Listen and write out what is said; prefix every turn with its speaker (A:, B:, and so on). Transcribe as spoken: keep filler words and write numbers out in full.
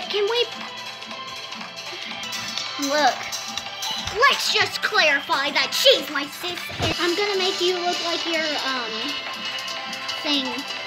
A: Can we... Look. Let's just clarify that she's my sis. And I'm gonna make you look like your, um, thing.